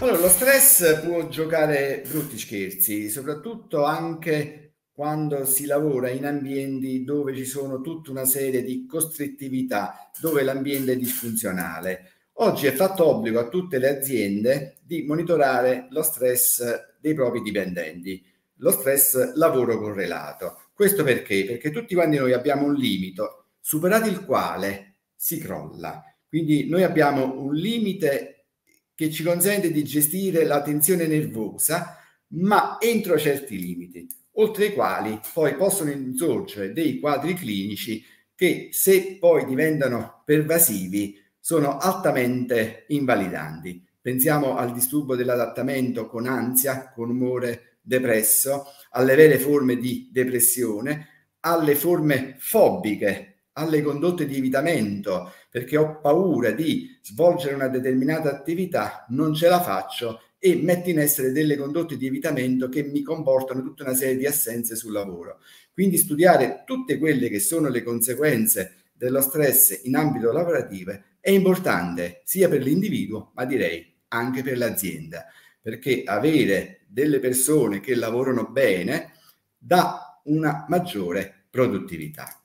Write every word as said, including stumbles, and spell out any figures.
Allora, lo stress può giocare brutti scherzi, soprattutto anche quando si lavora in ambienti dove ci sono tutta una serie di costrittività, dove l'ambiente è disfunzionale. Oggi è fatto obbligo a tutte le aziende di monitorare lo stress dei propri dipendenti, lo stress lavoro correlato. Questo perché? Perché tutti quanti noi abbiamo un limite, superato il quale si crolla. Quindi noi abbiamo un limite che ci consente di gestire la tensione nervosa, ma entro certi limiti, oltre i quali poi possono insorgere dei quadri clinici che, se poi diventano pervasivi, sono altamente invalidanti. Pensiamo al disturbo dell'adattamento con ansia, con umore depresso, alle vere forme di depressione, alle forme fobiche, alle condotte di evitamento, perché ho paura di svolgere una determinata attività, non ce la faccio e metto in essere delle condotte di evitamento che mi comportano tutta una serie di assenze sul lavoro. Quindi studiare tutte quelle che sono le conseguenze dello stress in ambito lavorativo è importante sia per l'individuo, ma direi anche per l'azienda, perché avere delle persone che lavorano bene dà una maggiore produttività.